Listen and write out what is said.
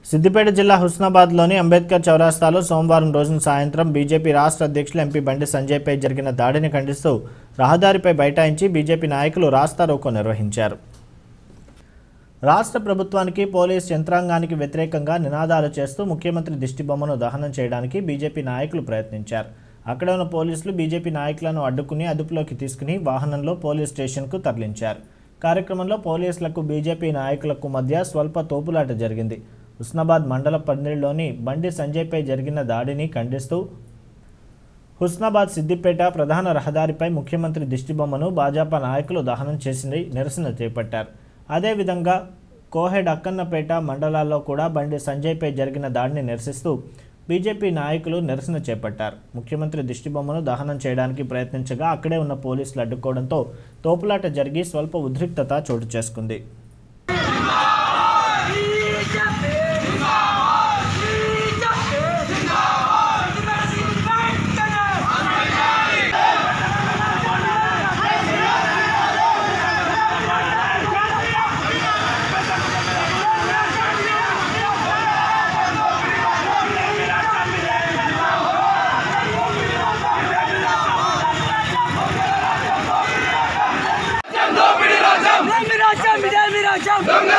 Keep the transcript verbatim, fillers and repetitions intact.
సిద్దిపేట జిల్లా హుస్నాబాద్లోని అంబేద్కర్ చౌరస్తాలో సోమవారం రోజున సాయంత్రం బీజేపీ రాష్ట్ర అధ్యక్షులు ఎంపీ బండి సంజయ్పై జరిగిన దాడిని ఖండిస్తూ రహదారిపై బైఠాయించి బీజేపీ నాయకులు రాస్తారోకో నిర్వహించారు. రాష్ట్ర ప్రభుత్వానికి పోలీస్ యంత్రాంగానికి వ్యతిరేకంగా నినాదాలు చేస్తూ ముఖ్యమంత్రి దిష్టిబొమ్మను దహనం చేయడానికి బీజేపీ నాయకులు ప్రయత్నించారు. అక్కడ ఉన్న పోలీసులు బీజేపీ నాయకులను అడ్డుకుని అదుపులోకి తీసుకుని వాహనంలో పోలీస్ స్టేషన్కు తరలించారు. కార్యక్రమంలో పోలీసులకు బీజేపీ నాయకులకు మధ్య స్వల్ప తోపులాట జరిగింది. హుస్నాబాద్ మండల పరిధిలోని బండి సంజయ్పై జరిగిన దాడిని ఖండిస్తూ హుస్నాబాద్ సిద్దిపేట ప్రధాన రహదారిపై ముఖ్యమంత్రి దిష్టిబొమ్మను భాజపా నాయకులు దహనం చేసి నిరసన చేపట్టారు. అదేవిధంగా కోహెడ్ అక్కన్నపేట మండలాల్లో కూడా బండి సంజయ్పై జరిగిన దాడిని నిరసిస్తూ బీజేపీ నాయకులు నిరసన చేపట్టారు. ముఖ్యమంత్రి దిష్టిబొమ్మను దహనం చేయడానికి ప్రయత్నించగా అక్కడే ఉన్న పోలీసులు అడ్డుకోవడంతో తోపులాట జరిగి స్వల్ప ఉద్రిక్తత చోటు చేసుకుంది. Dom